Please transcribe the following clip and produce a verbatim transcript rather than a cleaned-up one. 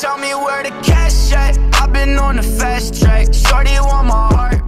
tell me where the cash at. I've been on the fast track. Shorty want my heart,